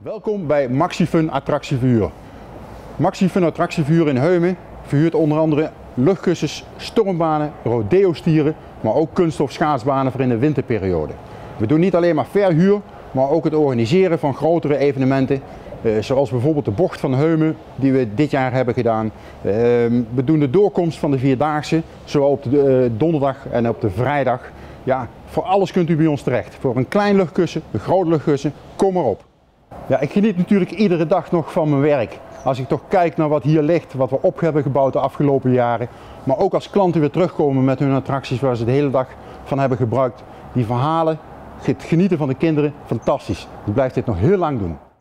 Welkom bij Maxifun Attractieverhuur. Maxifun Attractieverhuur in Heumen verhuurt onder andere luchtkussens, stormbanen, rodeo-stieren, maar ook kunststof schaatsbanen voor in de winterperiode. We doen niet alleen maar verhuur, maar ook het organiseren van grotere evenementen, zoals bijvoorbeeld de Bocht van Heumen die we dit jaar hebben gedaan. We doen de doorkomst van de Vierdaagse, zowel op de donderdag en op de vrijdag. Ja, voor alles kunt u bij ons terecht. Voor een klein luchtkussen, een groot luchtkussen, kom maar op. Ja, ik geniet natuurlijk iedere dag nog van mijn werk. Als ik toch kijk naar wat hier ligt, wat we op hebben gebouwd de afgelopen jaren. Maar ook als klanten weer terugkomen met hun attracties waar ze de hele dag van hebben gebruikt. Die verhalen, het genieten van de kinderen, fantastisch. Ik blijf dit nog heel lang doen.